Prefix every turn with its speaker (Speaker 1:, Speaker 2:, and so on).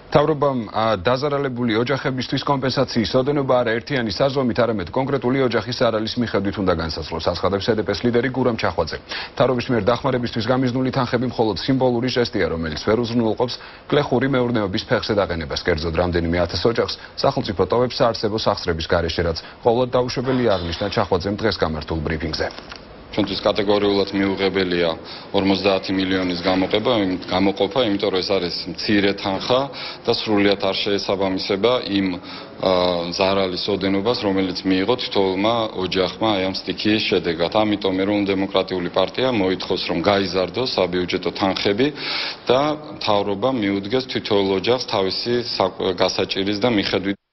Speaker 1: მთავრობამ დაზარალებული ოჯახებისთვის კომპენსაციის ოდენობა არა ერთიანი საზომით, არამედ კონკრეტული ოჯახის სარალის მიხედვით უნდა განსაზღვროს, აცხადებს SDP-ს ლიდერი გურამ ჩახვაძე. მთავრობის მიერ დახმარებისთვის გამიზნული თანხები მხოლოდ სიმბოლური ჟესტია, რომელიც ვერ უზრუნველყოფს გლეხური მეურნეობის ფეხზე დაყენებას. კერძოდ, რამდენიმე ათას ოჯახს სახელმწიფო ტოვებს საარსებო სახსრების გარეშე, რაც ყოველდღე დაუშვებელი აღნიშნა ჩახვაძემ დღეს გამართულ ბრიფინგზე.
Speaker 2: ჩვენთვის კატეგორიულად მიუღებელია 50 მილიონის გამოყოფა, იმიტომ რომ ეს არის მცირე თანხა და სრულიად არ შეესაბამისება იმ ზარალის ოდენობას, რომელიც მიიღო თითოეულმა ოჯახმა აი ამ სტიქიის შედეგად. ამიტომ ეროვნულ დემოკრატიული პარტია მოითხოვს, რომ გაიზარდოს საბიუჯეტო თანხები და მთავრობა მიუდგეს თითოეულ ოჯახს თავისი გასაჭირის და მიხედვით